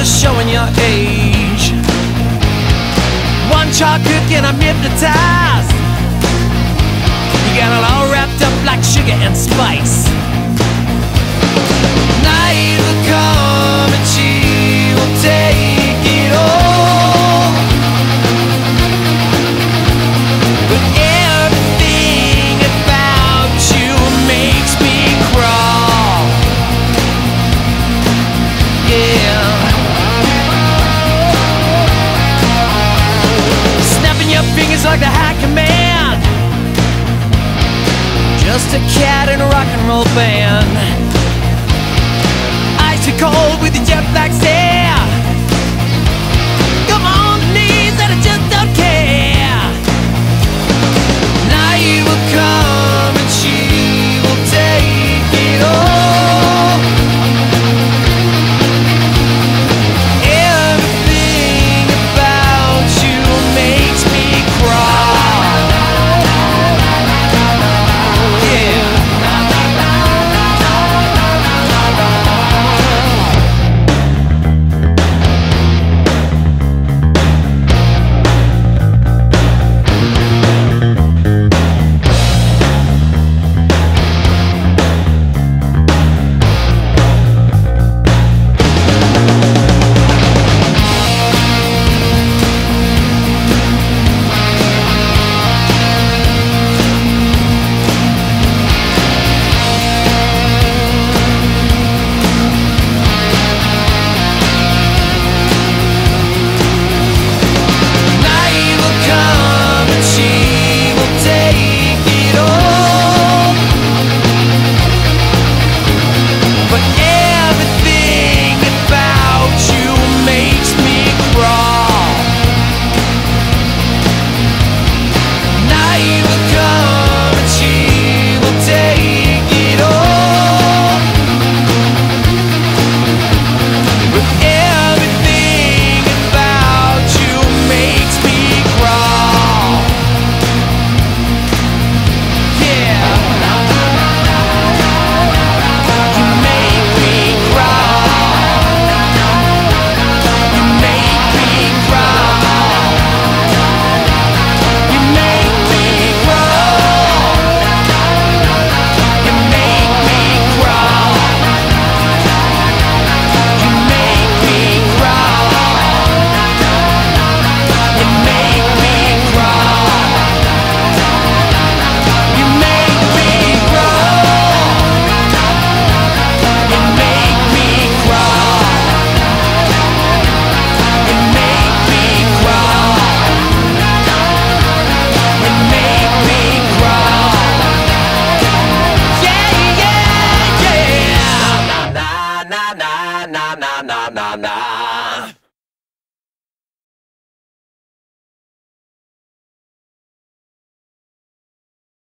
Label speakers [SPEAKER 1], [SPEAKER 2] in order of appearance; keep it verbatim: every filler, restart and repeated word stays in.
[SPEAKER 1] just showing your age. One chocolate and I'm hypnotized. You got it all wrapped up like sugar and spice. Night will come and she will take it all, but everything about you makes me crawl. Yeah. Snapping your fingers like the high command. Just a cat in a rock and roll band. Icy cold with your jet black stare. Come on the knees and I just don't care. Night will come and she will take it all. Everything about you makes me crawl. Yeah. Na na na na na na.